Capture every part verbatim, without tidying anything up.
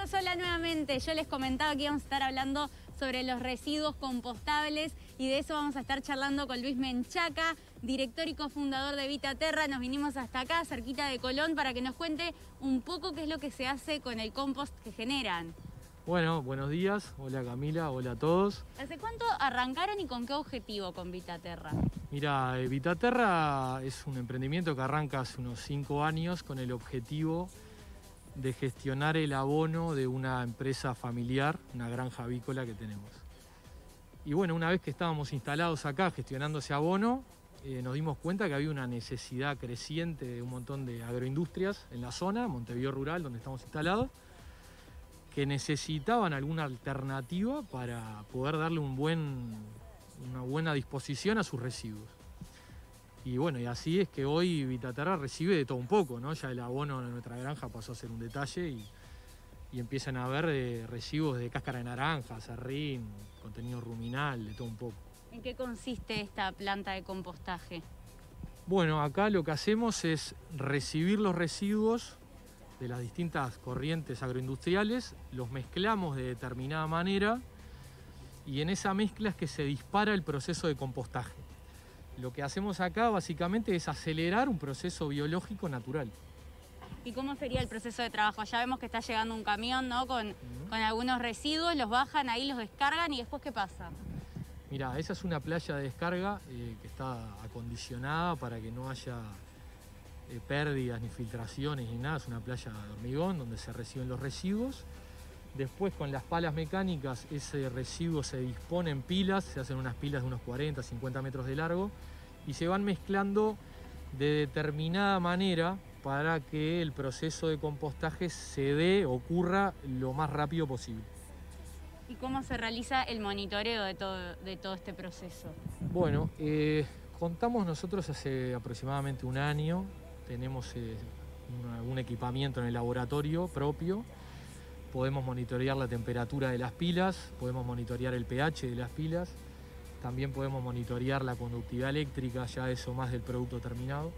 amigos, hola nuevamente. Yo les comentaba que íbamos a estar hablando sobre los residuos compostables y de eso vamos a estar charlando con Luis Menchaca, director y cofundador de Vitaterra. Nos vinimos hasta acá, cerquita de Colón, para que nos cuente un poco qué es lo que se hace con el compost que generan. Bueno, buenos días. Hola Camila, hola a todos. ¿Hace cuánto arrancaron y con qué objetivo con Vitaterra? Mira, Vitaterra es un emprendimiento que arranca hace unos cinco años con el objetivo de gestionar el abono de una empresa familiar, una granja avícola que tenemos. Y bueno, una vez que estábamos instalados acá gestionando ese abono, eh, nos dimos cuenta que había una necesidad creciente de un montón de agroindustrias en la zona, Montevideo Rural, donde estamos instalados, que necesitaban alguna alternativa para poder darle un buen, una buena disposición a sus residuos. Y bueno, y así es que hoy Vitaterra recibe de todo un poco, ¿no? Ya el abono de nuestra granja pasó a ser un detalle y, y empiezan a haber eh, residuos de cáscara de naranja, serrín, contenido ruminal, de todo un poco. ¿En qué consiste esta planta de compostaje? Bueno, acá lo que hacemos es recibir los residuos de las distintas corrientes agroindustriales, los mezclamos de determinada manera y en esa mezcla es que se dispara el proceso de compostaje. Lo que hacemos acá básicamente es acelerar un proceso biológico natural. ¿Y cómo sería el proceso de trabajo? Ya vemos que está llegando un camión, ¿no? con, uh-huh. con algunos residuos, los bajan ahí, los descargan y después ¿qué pasa? Mira, esa es una playa de descarga eh, que está acondicionada para que no haya eh, pérdidas ni filtraciones ni nada. Es una playa de hormigón donde se reciben los residuos. Después con las palas mecánicas ese residuo se dispone en pilas, se hacen unas pilas de unos cuarenta, cincuenta metros de largo y se van mezclando de determinada manera para que el proceso de compostaje se dé, ocurra lo más rápido posible. ¿Y cómo se realiza el monitoreo de todo, de todo este proceso? Bueno, eh, contamos nosotros hace aproximadamente un año, tenemos eh, una, un equipamiento en el laboratorio propio. Podemos monitorear la temperatura de las pilas, podemos monitorear el pH de las pilas, también podemos monitorear la conductividad eléctrica, ya eso más del producto terminado.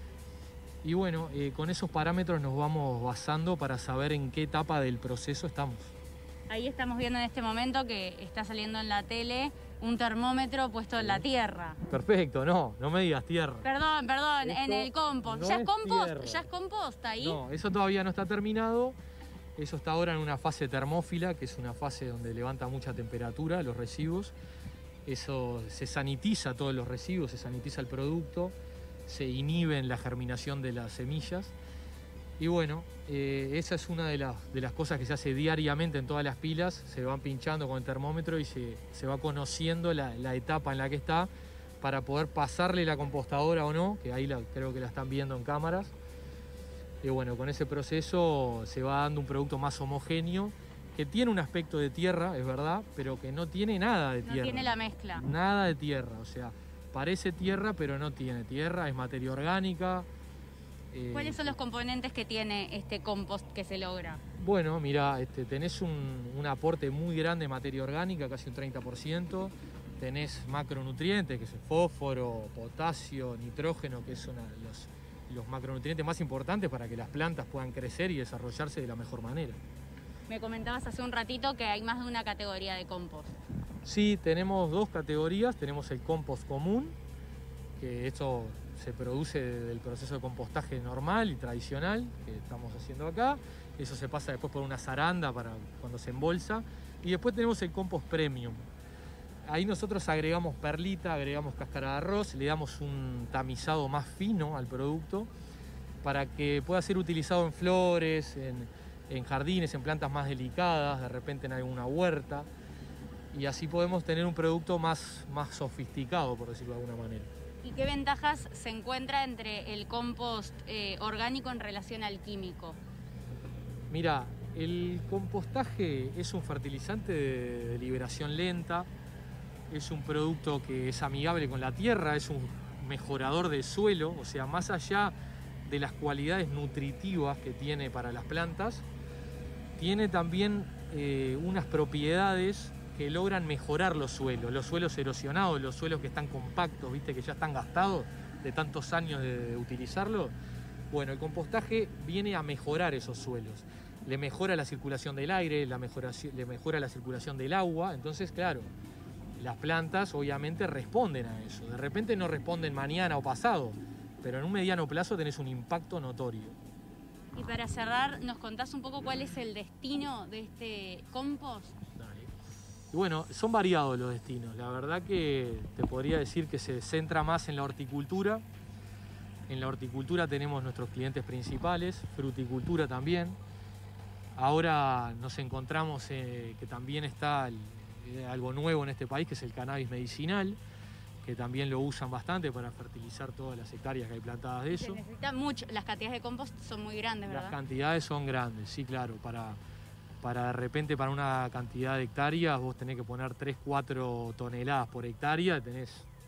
Y bueno, eh, con esos parámetros nos vamos basando para saber en qué etapa del proceso estamos. Ahí estamos viendo en este momento que está saliendo en la tele un termómetro puesto en la tierra. Perfecto, no, no me digas tierra. Perdón, perdón, Esto en el compost. No ¿Ya es, es compost? tierra. ¿Ya es compost ahí? No, eso todavía no está terminado. Eso está ahora en una fase termófila, que es una fase donde levanta mucha temperatura los residuos. Eso se sanitiza todos los residuos, se sanitiza el producto, se inhibe la germinación de las semillas. Y bueno, eh, esa es una de las, de las cosas que se hace diariamente en todas las pilas. Se van pinchando con el termómetro y se, se va conociendo la, la etapa en la que está para poder pasarle la compostadora o no, que ahí la, creo que la están viendo en cámaras. Y bueno, con ese proceso se va dando un producto más homogéneo, que tiene un aspecto de tierra, es verdad, pero que no tiene nada de tierra. No tiene la mezcla. Nada de tierra, o sea, parece tierra, pero no tiene tierra, es materia orgánica. Eh, ¿Cuáles son los componentes que tiene este compost que se logra? Bueno, mira, este, tenés un, un aporte muy grande de materia orgánica, casi un treinta por ciento. Tenés macronutrientes, que es el fósforo, potasio, nitrógeno, que son los... los macronutrientes más importantes para que las plantas puedan crecer y desarrollarse de la mejor manera. Me comentabas hace un ratito que hay más de una categoría de compost. Sí, tenemos dos categorías. Tenemos el compost común, que esto se produce del proceso de compostaje normal y tradicional que estamos haciendo acá. Eso se pasa después por una zaranda para cuando se embolsa. Y después tenemos el compost premium. Ahí nosotros agregamos perlita, agregamos cáscara de arroz, le damos un tamizado más fino al producto para que pueda ser utilizado en flores, en, en jardines, en plantas más delicadas, de repente en alguna huerta. Y así podemos tener un producto más, más sofisticado, por decirlo de alguna manera. ¿Y qué ventajas se encuentra entre el compost eh, orgánico en relación al químico? Mira, el compostaje es un fertilizante de, de liberación lenta. Es un producto que es amigable con la tierra, es un mejorador del suelo, o sea, más allá de las cualidades nutritivas que tiene para las plantas, tiene también eh, unas propiedades que logran mejorar los suelos, los suelos erosionados, los suelos que están compactos, viste, que ya están gastados de tantos años de, de utilizarlo. Bueno, el compostaje viene a mejorar esos suelos le mejora la circulación del aire, la mejora, le mejora la circulación del agua. Entonces, claro, las plantas obviamente responden a eso. De repente no responden mañana o pasado, pero en un mediano plazo tenés un impacto notorio. Y para cerrar, ¿nos contás un poco cuál es el destino de este compost? Dale. Y bueno, son variados los destinos. La verdad que te podría decir que se centra más en la horticultura. En la horticultura tenemos nuestros clientes principales, fruticultura también. Ahora nos encontramos eh, que también está el, eh, algo nuevo en este país, que es el cannabis medicinal, que también lo usan bastante para fertilizar todas las hectáreas que hay plantadas de eso. Se necesita mucho, las cantidades de compost son muy grandes, ¿verdad? Las cantidades son grandes, sí, claro. Para, para de repente, para una cantidad de hectáreas, vos tenés que poner tres, cuatro toneladas por hectárea, tenés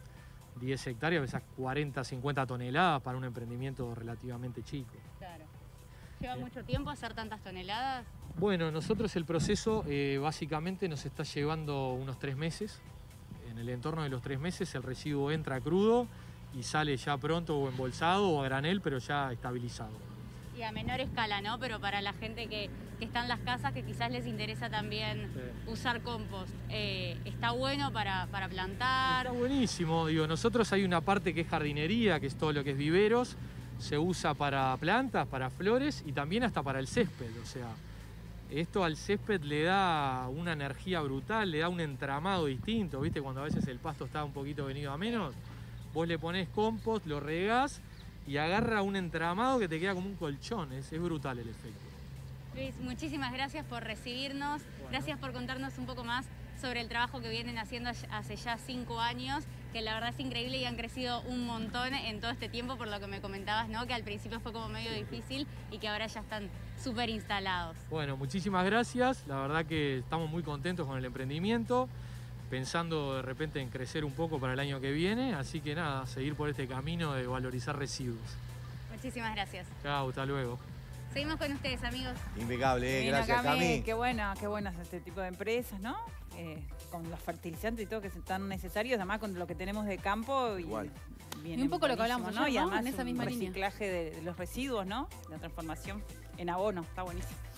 diez hectáreas, pesás cuarenta, cincuenta toneladas para un emprendimiento relativamente chico. Claro. ¿Lleva Eh. mucho tiempo hacer tantas toneladas? Bueno, nosotros el proceso eh, básicamente nos está llevando unos tres meses. En el entorno de los tres meses el residuo entra crudo y sale ya pronto o embolsado o a granel, pero ya estabilizado. Y a menor escala, ¿no? Pero para la gente que, que está en las casas, que quizás les interesa también sí. usar compost, eh, ¿está bueno para, para plantar? Está buenísimo. Digo, nosotros hay una parte que es jardinería, que es todo lo que es viveros, se usa para plantas, para flores y también hasta para el césped. O sea, esto al césped le da una energía brutal, le da un entramado distinto, ¿viste? Cuando a veces el pasto está un poquito venido a menos, vos le ponés compost, lo regás y agarra un entramado que te queda como un colchón. Es, es brutal el efecto. Luis, muchísimas gracias por recibirnos, bueno. Gracias por contarnos un poco más sobre el trabajo que vienen haciendo hace ya cinco años, que la verdad es increíble y han crecido un montón en todo este tiempo, por lo que me comentabas, ¿no? Que al principio fue como medio difícil y que ahora ya están súper instalados. Bueno, muchísimas gracias. La verdad que estamos muy contentos con el emprendimiento, pensando de repente en crecer un poco para el año que viene, así que nada, seguir por este camino de valorizar residuos. Muchísimas gracias. Chao, hasta luego. Seguimos con ustedes, amigos. Impecable, eh, Bien, gracias, Cami. Cami. Qué bueno, qué buenas este tipo de empresas, ¿no? Eh, con los fertilizantes y todo que son tan necesarios, además con lo que tenemos de campo. Igual. Y, y un poco lo que hablamos ¿no? ayer, Y ¿no? además En esa un misma línea. reciclaje de, de los residuos, ¿no? La transformación en abono, está buenísimo.